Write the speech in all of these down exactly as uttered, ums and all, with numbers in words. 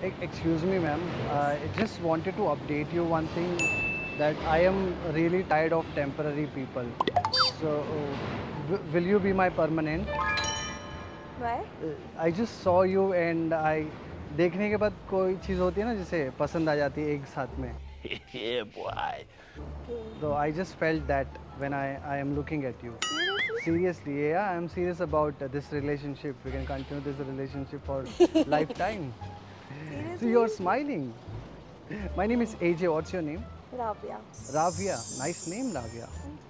Excuse me, ma'am. I just wanted to update you one thing, that I am really tired of temporary people. So, uh, will you be my permanent? Why? Uh, I just saw you and I देखने के बाद कोई चीज़ होती है ना जिसे पसंद आ जाती है एक साथ में. Yeah, boy. So I just felt that when I I am looking at you. Seriously, yeah, I am serious about uh, this relationship. We can continue this relationship for lifetime. Seriously? So you're smiling. My name is A J. What's your name? Ravya. Ravya. Nice name, Ravya.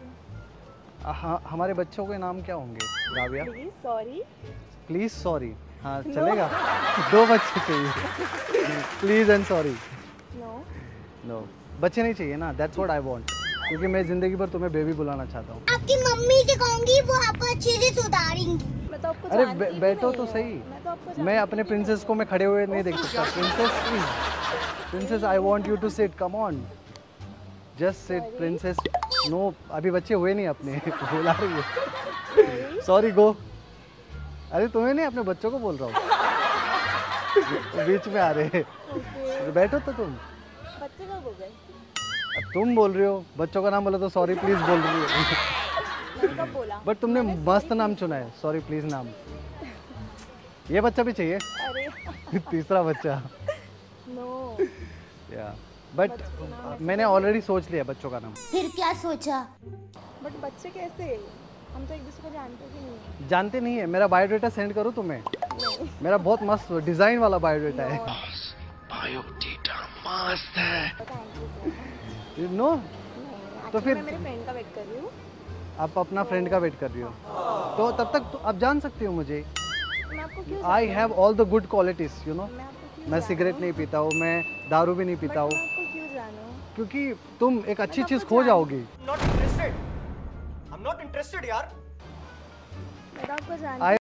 हाँ, हमारे बच्चों के नाम क्या होंगे? Raviya. Please, sorry. Please sorry. हाँ चलेगा. दो बच्चे चाहिए. Please and sorry. No. No बच्चे नहीं चाहिए ना. That's what I want. क्योंकि मैं जिंदगी भर तुम्हें बेबी बुलाना चाहता हूँ. आपकी मम्मी से कहूंगी, वो आपको अच्छे से सुधारेंगी. मैं तो आपको अरे जानती भी बैठो नहीं तो हूँ। सही. मैं तो आपको जानती मैं भी अपने नहीं प्रिंसेस को मैं खड़े हुए नहीं देख सकता. Princess please. Princess I want you to sit. Come on. Just sit princess. No अभी बच्चे हुए नहीं अपने. बुला रही है. Sorry go. अरे तुम्हें नहीं, अपने बच्चों को बोल रहा हूँ. बीच में आ रहे हैं. Okay. बैठो तो तुम. बच्चे कब हो गए? अब तुम बोल रही हो. बच्चों का नाम बोला तो सॉरी प्लीज बोल रही हो. मैंने कब बोला? बट तुमने मैंने मस्त sorry नाम चुना है. सॉरी प्लीज नाम. ये बच्चा भी चाहिए. अरे तीसरा बच्चा. नो. या बट मैंने ऑलरेडी सोच लिया बच्चों का नाम. फिर क्या सोचा? बट बच्चे कैसे? हम तो एक दूसरे को जानते भी नहीं हैं। जानते नहीं है. मेरा बायोडाटा सेंड करूँ तुम्हें? नहीं. मेरा बहुत मस्त डिजाइन वाला बायोडाटा है. बायोडेटा मस्त है. Thank you so much. You know. नहीं, तो actually फिर- मैं मेरे फ्रेंड का वेट कर रही हूँ. आप अपना फ्रेंड का वेट कर रही हो. तो तब तक तो आप जान सकती हो मुझे. मैं आपको क्यों आई जानूँ? Have all the good qualities you know. मैं आपको क्यों मैं सिगरेट जानूँ? नहीं पीता हूँ. मैं दारू भी नहीं But पीता हूँ. मैं आपको क्यों जानूँ? क्योंकि तुम एक अच्छी मैं चीज आपको खो जान- जाओगी. not interested. I'm not interested, यार. मैं तो आपको जानती I